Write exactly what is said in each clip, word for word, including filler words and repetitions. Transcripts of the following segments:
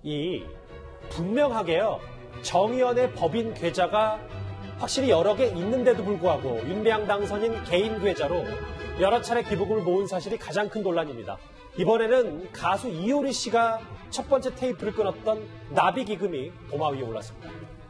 이 분명하게요. 정의연의 법인 계좌가 확실히 여러 개 있는데도 불구하고 윤미향 당선인 개인 계좌로 여러 차례 기부금을 모은 사실이 가장 큰 논란입니다. 이번에는 가수 이효리 씨가 첫 번째 테이프를 끊었던 나비 기금이 도마 위에 올랐습니다.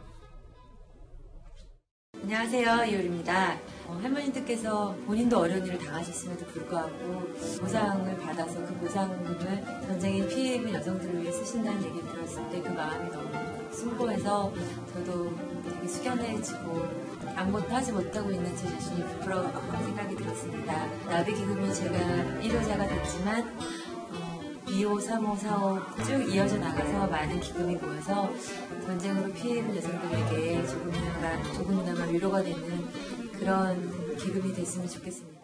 안녕하세요, 이효리입니다. 어, 할머니들께서 본인도 어려운 일을 당하셨음에도 불구하고 보상을 받아서 그 보상금을 전쟁의 피해 입은 여성들을 위해 쓰신다는 얘기를 들었을 때 그 마음이 너무 숭고해서 저도 되게 숙연해지고 아무것도 하지 못하고 있는 제 자신이 부끄러운 생각이 들었습니다. 나비 기금은 제가 일 호자가 됐지만 어, 이 호, 삼 호, 사 호 쭉 이어져 나가서 많은 기금이 모여서 전쟁으로 피해 입은 여성들에게 조금이나마, 조금이나마 위로가 되는 그런 기금이 됐으면 좋겠습니다.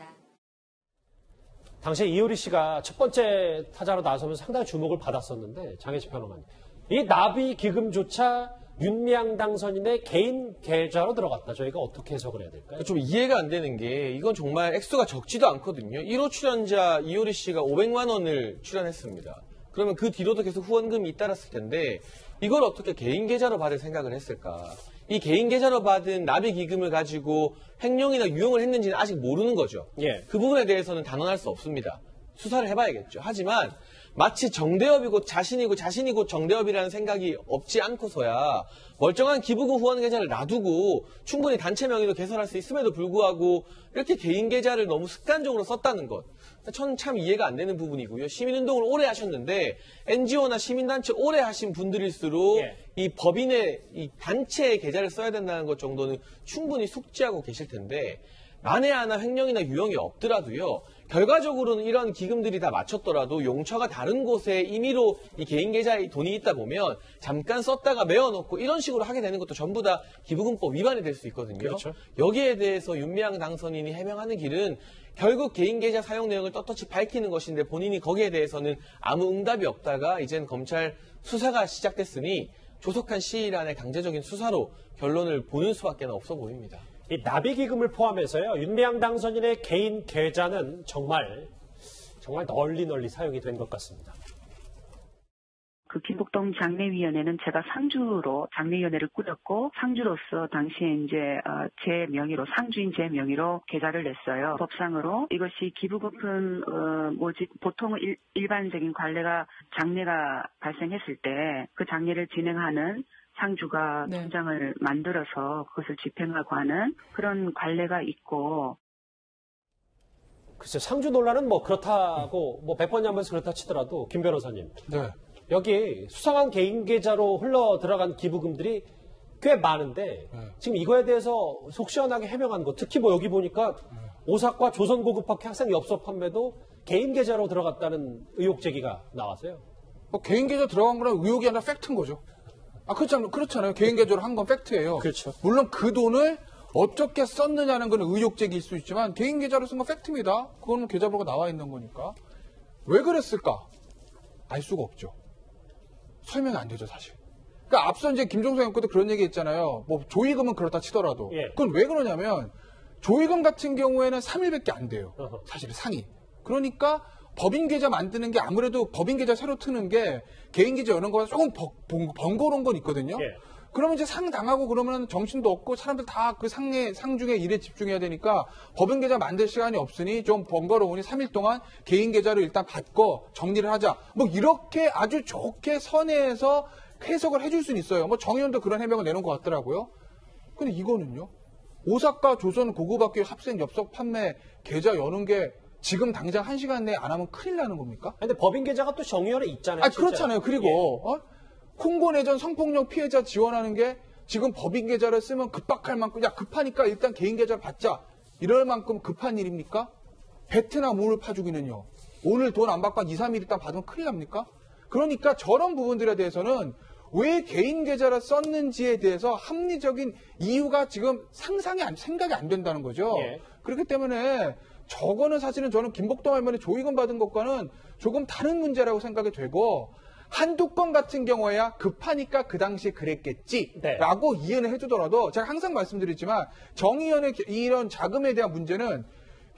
당시에 이효리 씨가 첫 번째 타자로 나서면서 상당히 주목을 받았었는데 장혜지 평론가님, 이 나비 기금조차 윤미향 당선인의 개인 계좌로 들어갔다. 저희가 어떻게 해석을 해야 될까요? 좀 이해가 안 되는 게 이건 정말 액수가 적지도 않거든요. 일 호 출연자 이효리 씨가 오백만 원을 출연했습니다. 그러면 그 뒤로도 계속 후원금이 잇따랐을 텐데 이걸 어떻게 개인 계좌로 받을 생각을 했을까? 이 개인 계좌로 받은 나비 기금을 가지고 횡령이나 유용을 했는지는 아직 모르는 거죠. 예. 그 부분에 대해서는 단언할 수 없습니다. 수사를 해봐야겠죠. 하지만 마치 정대협이고 자신이고 자신이고 정대협이라는 생각이 없지 않고서야 멀쩡한 기부금 후원 계좌를 놔두고 충분히 단체 명의로 개설할 수 있음에도 불구하고 이렇게 개인 계좌를 너무 습관적으로 썼다는 것. 저는 참 이해가 안 되는 부분이고요. 시민운동을 오래 하셨는데 엔지오나 시민단체 오래 하신 분들일수록 예. 이 법인의 이 단체의 계좌를 써야 된다는 것 정도는 충분히 숙지하고 계실 텐데 만에 하나 횡령이나 유용이 없더라도요. 결과적으로는 이런 기금들이 다 맞췄더라도 용처가 다른 곳에 임의로 이 개인 계좌에 돈이 있다 보면 잠깐 썼다가 메워놓고 이런 식으로 하게 되는 것도 전부 다 기부금법 위반이 될 수 있거든요. 그렇죠. 여기에 대해서 윤미향 당선인이 해명하는 길은 결국 개인 계좌 사용 내용을 떳떳이 밝히는 것인데 본인이 거기에 대해서는 아무 응답이 없다가 이젠 검찰 수사가 시작됐으니 조속한 시일 안에 강제적인 수사로 결론을 보는 수밖에 없어 보입니다. 이 나비 기금을 포함해서요. 윤미향 당선인의 개인 계좌는 정말 정말 널리 널리 사용이 된 것 같습니다. 그 김복동 장례위원회는 제가 상주로 장례위원회를 꾸렸고 상주로서 당시에 이제 어, 제 명의로 상주인 제 명의로 계좌를 냈어요. 법상으로 이것이 기부금은 어, 뭐지 보통 일, 일반적인 관례가 장례가 발생했을 때 그 장례를 진행하는 상주가 네. 통장을 만들어서 그것을 집행하고 하는 그런 관례가 있고. 글쎄 상주 논란은 뭐 그렇다고 뭐 백 번 양보해서 그렇다 치더라도 김 변호사님. 네. 여기 수상한 개인 계좌로 흘러 들어간 기부금들이 꽤 많은데 네. 지금 이거에 대해서 속 시원하게 해명한 거 특히 뭐 여기 보니까 네. 오사과 조선고급학교 학생 엽서 판매도 개인 계좌로 들어갔다는 의혹 제기가 나왔어요. 뭐 개인 계좌 들어간 거는 의혹이 아니라 팩트인 거죠. 아, 그렇잖아요. 그렇잖아요. 개인 계좌로 한 건 팩트예요. 그렇죠. 물론 그 돈을 어떻게 썼느냐는 건 의혹 제기일 수 있지만 개인 계좌로 쓴 건 팩트입니다. 그거는 계좌번호가 나와 있는 거니까. 왜 그랬을까? 알 수가 없죠. 설명이 안 되죠, 사실. 그러니까 앞서 이제 김종석 의원께도 그런 얘기 했잖아요. 뭐 조의금은 그렇다 치더라도. 예. 그건 왜 그러냐면 조의금 같은 경우에는 삼 일밖에 안 돼요. 어허. 사실 상이. 그러니까 법인 계좌 만드는 게 아무래도 법인 계좌 새로 트는 게 개인 계좌 여는 거보다 조금 번, 번, 번거로운 건 있거든요. 예. 그러면 이제 상 당하고 그러면 정신도 없고 사람들 다 그 상에, 상중에 일에 집중해야 되니까 법인 계좌 만들 시간이 없으니 좀 번거로우니 삼 일 동안 개인 계좌로 일단 받고 정리를 하자. 뭐 이렇게 아주 좋게 선회해서 해석을 해줄 수는 있어요. 뭐 정의원도 그런 해명을 내놓은 것 같더라고요. 근데 이거는요. 오사카 조선 고급학교 학생 엽서 판매 계좌 여는 게 지금 당장 한 시간 내에 안 하면 큰일 나는 겁니까? 근데 법인 계좌가 또 정의원에 있잖아요. 아, 진짜. 그렇잖아요. 그리고, 예. 어? 콩고 내전 성폭력 피해자 지원하는 게 지금 법인 계좌를 쓰면 급박할 만큼, 야, 급하니까 일단 개인 계좌를 받자. 이럴 만큼 급한 일입니까? 베트남 우물 파주기는요. 오늘 돈 안 받고 한 이, 삼 일 있다 받으면 큰일 납니까? 그러니까 저런 부분들에 대해서는 왜 개인 계좌를 썼는지에 대해서 합리적인 이유가 지금 상상이 안, 생각이 안 된다는 거죠. 예. 그렇기 때문에 저거는 사실은 저는 김복동 할머니 조의금 받은 것과는 조금 다른 문제라고 생각이 되고 한두 건 같은 경우에야 급하니까 그 당시에 그랬겠지라고 네. 이해는 해주더라도 제가 항상 말씀드리지만 정의연의 이런 자금에 대한 문제는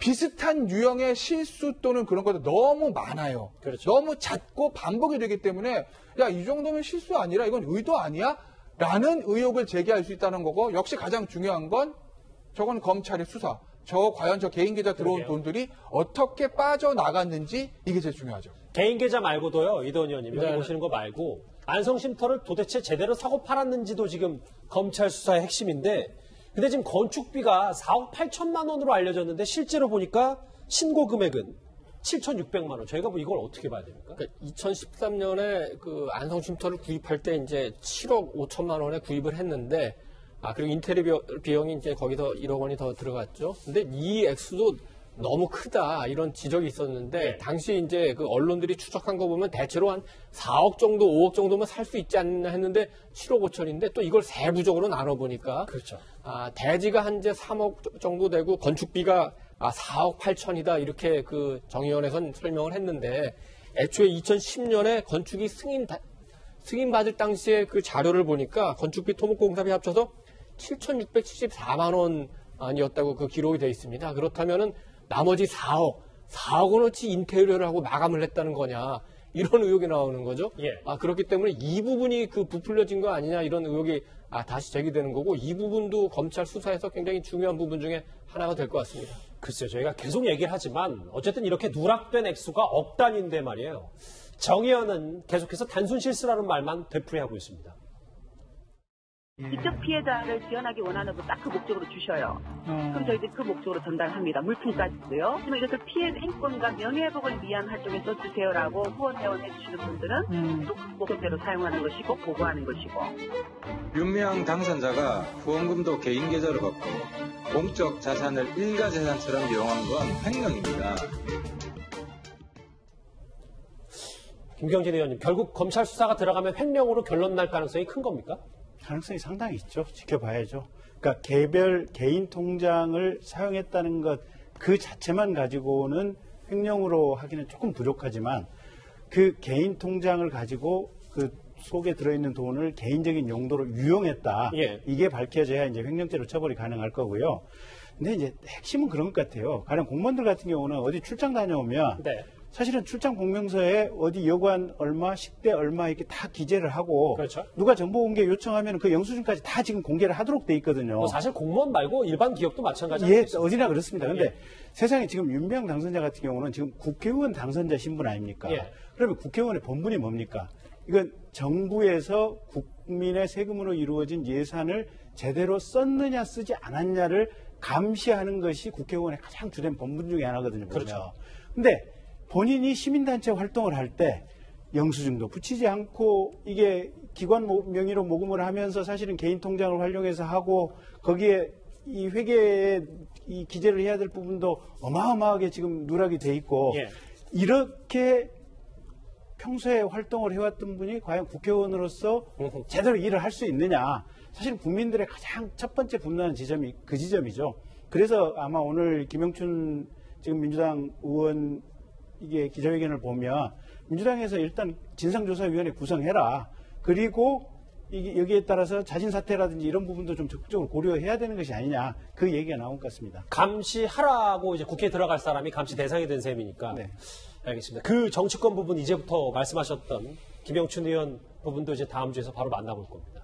비슷한 유형의 실수 또는 그런 것도 너무 많아요. 그렇죠. 너무 잦고 반복이 되기 때문에 야, 이 정도면 실수 아니라 이건 의도 아니야? 라는 의혹을 제기할 수 있다는 거고, 역시 가장 중요한 건 저건 검찰의 수사. 저 과연 저 개인 계좌 들어온 그러게요. 돈들이 어떻게 빠져나갔는지 이게 제일 중요하죠. 개인 계좌 말고도요, 이도원 의원님, 여기 네. 보시는 거 말고, 안성쉼터를 도대체 제대로 사고 팔았는지도 지금 검찰 수사의 핵심인데, 근데 지금 건축비가 사억 팔천만 원으로 알려졌는데, 실제로 보니까 신고 금액은 칠천육백만 원. 저희가 뭐 이걸 어떻게 봐야 됩니까? 그러니까 이천십삼 년에 그 안성쉼터를 구입할 때 이제 칠억 오천만 원에 구입을 했는데, 아, 그리고 인테리어 비용이 이제 거기서 일억 원이 더 들어갔죠. 근데 이 액수도 너무 크다, 이런 지적이 있었는데, 네. 당시 이제 그 언론들이 추적한 거 보면 대체로 한 사억 정도, 오억 정도면 살 수 있지 않나 했는데, 칠억 오천인데 또 이걸 세부적으로 나눠보니까, 그렇죠. 아, 대지가 한 이제 삼억 정도 되고, 건축비가 아, 사억 팔천이다, 이렇게 그 정의원에선 설명을 했는데, 애초에 이천십 년에 건축이 승인, 승인받을 당시에 그 자료를 보니까 건축비 토목공사비 합쳐서 칠천육백칠십사만 원이었다고 그 기록이 되어 있습니다. 그렇다면은 나머지 사억, 사억 원어치 인테리어를 하고 마감을 했다는 거냐, 이런 의혹이 나오는 거죠. 예. 아, 그렇기 때문에 이 부분이 그 부풀려진 거 아니냐, 이런 의혹이 아, 다시 제기되는 거고, 이 부분도 검찰 수사에서 굉장히 중요한 부분 중에 하나가 될 것 같습니다. 글쎄요, 저희가 계속 얘기를 하지만 어쨌든 이렇게 누락된 액수가 억 단위인데 말이에요. 정의원은 계속해서 단순 실수라는 말만 되풀이하고 있습니다. 직접 피해자를 지원하기 원하는 분 딱 그 목적으로 주셔요. 그럼 저희들이 그 목적으로 전달합니다. 물품까지도요. 하지만 이것을 피해 인권과 명예회복을 위한 활동에 써주세요라고 후원 회원해 주시는 분들은 또 그 목적대로 사용하는 것이고 보고하는 것이고. 윤미향 당선자가 후원금도 개인 계좌로 받고 공적 자산을 일가 재산처럼 이용한 건 횡령입니다. 김경진 의원님, 결국 검찰 수사가 들어가면 횡령으로 결론 날 가능성이 큰 겁니까? 가능성이 상당히 있죠. 지켜봐야죠. 그러니까 개별 개인 통장을 사용했다는 것 그 자체만 가지고는 횡령으로 하기는 조금 부족하지만, 그 개인 통장을 가지고 그 속에 들어있는 돈을 개인적인 용도로 유용했다. 예. 이게 밝혀져야 이제 횡령죄로 처벌이 가능할 거고요. 근데 이제 핵심은 그런 것 같아요. 가령 공무원들 같은 경우는 어디 출장 다녀오면 네. 사실은 출장 공명서에 어디 여관 얼마, 식대 얼마 이렇게 다 기재를 하고, 그렇죠. 누가 정보 공개 요청하면 그 영수증까지 다 지금 공개를 하도록 돼 있거든요. 뭐 사실 공무원 말고 일반 기업도 마찬가지예요. 예, 어디나 그렇습니다. 근데 예. 세상에 지금 윤미향 당선자 같은 경우는 지금 국회의원 당선자 신분 아닙니까? 예. 그러면 국회의원의 본분이 뭡니까? 이건 정부에서 국민의 세금으로 이루어진 예산을 제대로 썼느냐 쓰지 않았냐를 감시하는 것이 국회의원의 가장 주된 본분 중에 하나거든요. 보면. 그렇죠. 근데 본인이 시민단체 활동을 할 때 영수증도 붙이지 않고 이게 기관 명의로 모금을 하면서 사실은 개인 통장을 활용해서 하고, 거기에 이 회계에 이 기재를 해야 될 부분도 어마어마하게 지금 누락이 돼 있고, 예. 이렇게 평소에 활동을 해왔던 분이 과연 국회의원으로서 제대로 일을 할 수 있느냐. 사실 국민들의 가장 첫 번째 분노하는 지점이 그 지점이죠. 그래서 아마 오늘 김영춘 지금 민주당 의원 이게 기자회견을 보면 민주당에서 일단 진상조사위원회 구성해라. 그리고 이게 여기에 따라서 자진 사퇴라든지 이런 부분도 좀 적극적으로 고려해야 되는 것이 아니냐. 그 얘기가 나온 것 같습니다. 감시하라고 이제 국회에 들어갈 사람이 감시 대상이 된 셈이니까. 네. 알겠습니다. 그 정치권 부분 이제부터 말씀하셨던 김영춘 의원 부분도 이제 다음 주에서 바로 만나볼 겁니다.